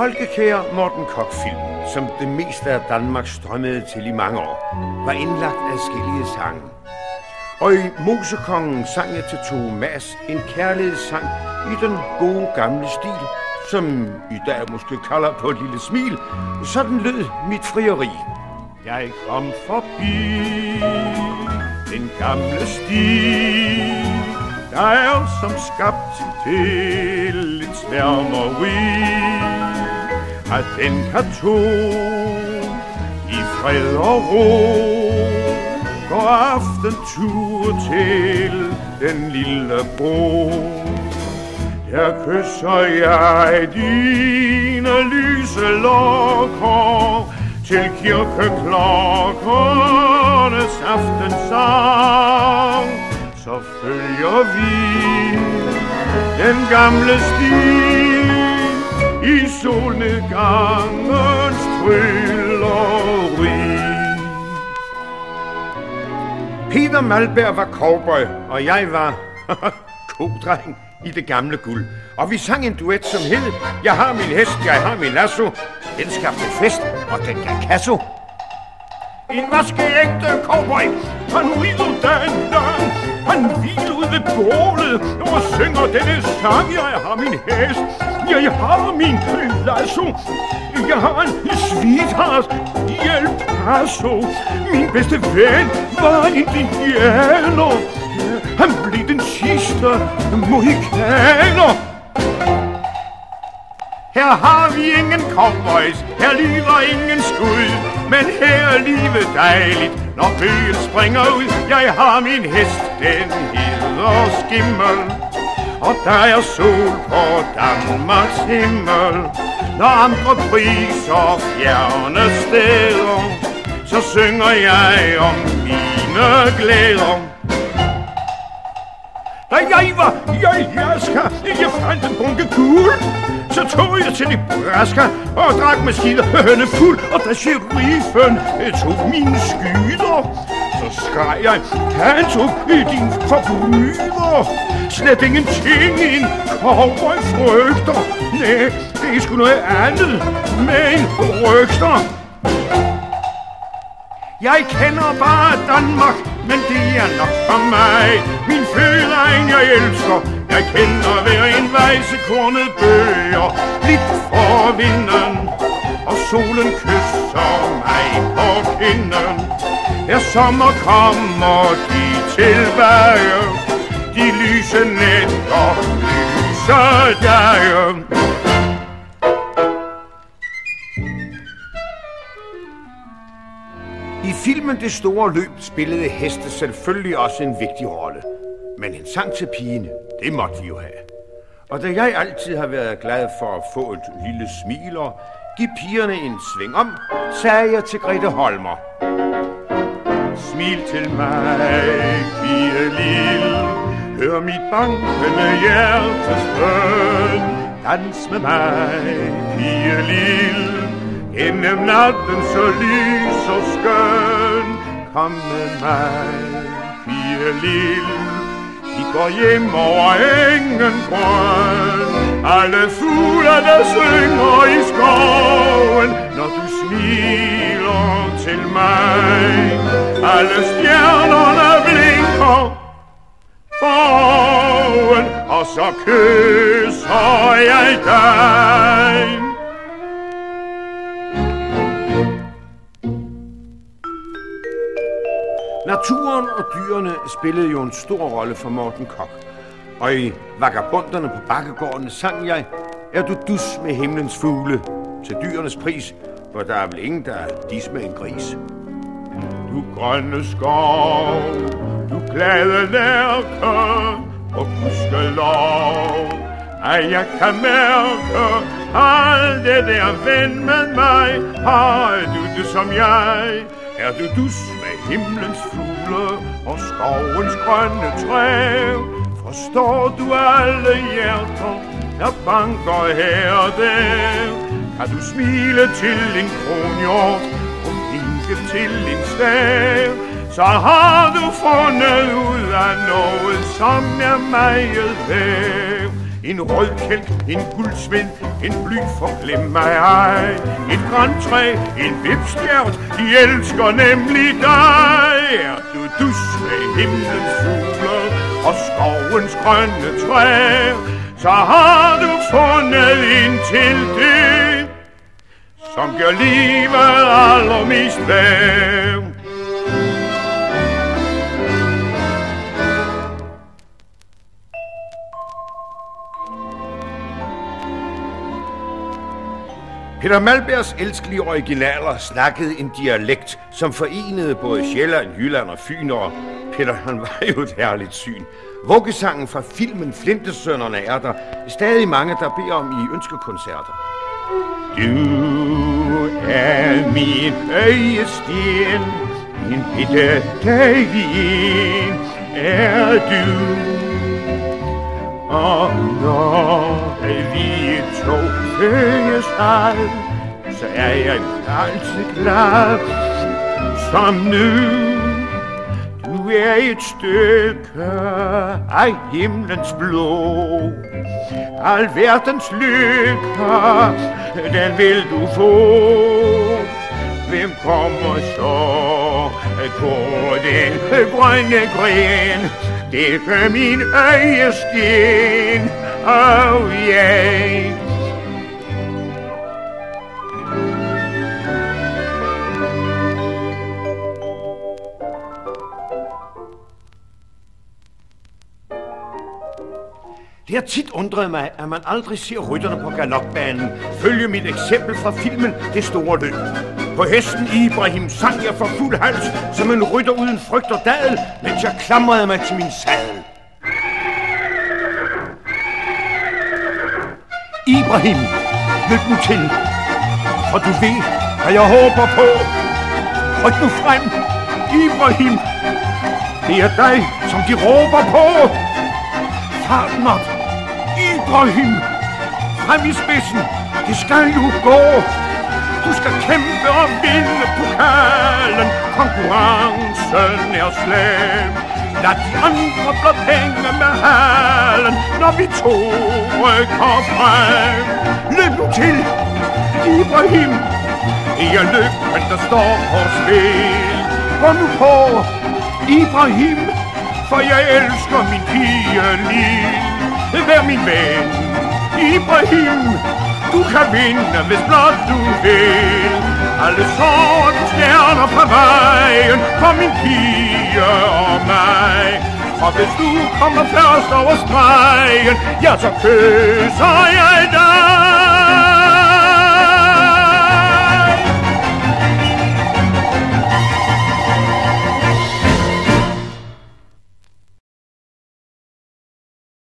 folkekære Morten Korch-film, som det meste af Danmark strømmede til i mange år, var indlagt adskillige sange. Og i Mosekongen sang jeg til Thomas en kærlighedssang i den gode gamle stil, som i dag måske kalder på et lille smil. Sådan lød mit frieri. Jeg kom forbi den gamle stil, der er som skabt til et sværmeri, at den kan tog i fred og ro går aftentur til den lille bro. Der kysser jeg dine lyse lokker til kirkeklokkernes aftensang. Så følger vi den gamle sti i solnedgangens trylleri. Peter Malberg var cowboy, og jeg var kodreng i det gamle guld. Og vi sang en duet, som hed Jeg har min hest, jeg har min lasso. Den skabte fest, og den gav kasso. En vaskeægte cowboy, han rider dagen lang. Han hviler ud ved bålet og synger denne sang. Jeg har min hest, jeg har min lasso. Jeg har en sweetheart i El Paso. Min bedste ven var en indianer. Han blev den sidste mohikaner. Her har vi ingen cowboys, her lyder ingen skud, men her er livet dejligt, når bøgen springer ud. Jeg har min hest, den hedder Skimmel, og der er sol på Danmarks himmel. Når andre priser fjerne steder, så synger jeg om mine glæder. Da jeg var jajaska, jeg fandt en bunke guld, så tog jeg til Nebraska og drak med skiderne fuld. Og da sheriffen tog mine skyder, så skreg jeg, Kanto, din forbryder. Slet ingenting en cowboy frygter. Næh, det er sgu noget andet med en rygter. Jeg kender bare Danmark, men det er nok for mig. Min fødeegn jeg elsker, jeg kender hver en vejsekornet bøger. Blidt for vinden, og solen kysser mig på kinden. Her sommer kommer de tilbage, de lyse nætter, lyse dage. I filmen Det Store Løb spillede heste selvfølgelig også en vigtig rolle. Men en sang til pigen, det måtte vi jo have. Og da jeg altid har været glad for at få et lille smil og give pigerne en sving om, sagde jeg til Grete Holmer: Smil til mig, pige lille, hør mit bankende hjertes bøn. Dans med mig, pige lille, gennem natten så lys og skøn. Kom med mig, pige lille, vi går hjem over engen grøn. Alle fugle der synger i skoven, når du smiler til mig. Alle stjernerne blinker foran, og så kysser jeg dig. Naturen og dyrene spillede jo en stor rolle for Morten Korch. Og i Vagabonderne på Bakkegården sang jeg: Er du dus med himlens fugle, til dyrenes pris, for der er vel ingen, der er dis med en gris. Du grønne skov, du glade lærke, og gudskelov, at jeg kan mærke alt det der ven med mig. Har du det som jeg? Er du dus med himlens fugle og skovens grønne træ? Forstår du alle hjerter, der banker her og der? Kan du smile til en kronhjort og vinke til en stav? Så har du fundet ud af noget, som er meget værd. en rød kælk, en guldsved, en bly for glem mig ej. Et grantræ, en vipstjert, de elsker nemlig dig. Er du dus med himlens fugler og skovens grønne træer, så har du fundet ind til det, som gør livet allermest værd. Peter Malbergs elskelige originaler snakkede en dialekt, som forenede både Sjælland, Jylland og Fyn, og Peter, han var jo et herligt syn. Vuggesangen fra filmen Flintesønnerne er der stadig mange, der beder om i ønskekoncerter. Du er min øjesten, min bitte dejlige er du. Og når vi to følges ad, så er jeg altid glad som nu. Du er et stykke af himlens blå. Al verdens lykke, den vil du få. Hvem kommer så på den grønne gren? Det gør min øjesten, oh yeah. Det har tit undret mig, at man aldrig ser rytterne på galopbanen følge mit eksempel fra filmen Det Store Løb. På hesten Ibrahim sang jeg for fuld hals som en rytter uden frygt og dadel, mens jeg klamrede mig til min sadel. Ibrahim, løb nu til, for du ved, hvad jeg håber på. Ryk nu frem, Ibrahim, det er dig, som de råber på. Fart nok, Ibrahim, frem i spidsen, det skal jo gå. Du skal kæmpe og vinde pokalen, konkurrencen er slem. Lad de andre blå penge med halen, når vi to rykker frem. Løb nu til, Ibrahim, det er lykken, der står på spil. Gå nu på, Ibrahim, for jeg elsker min pige Lil. Vær min ven, Ibrahim, du kan vinde, hvis blot du vil. Alle sorte stjerner på vejen for min pige og mig. Og hvis du kommer først over stregen, ja, så kysser jeg dig.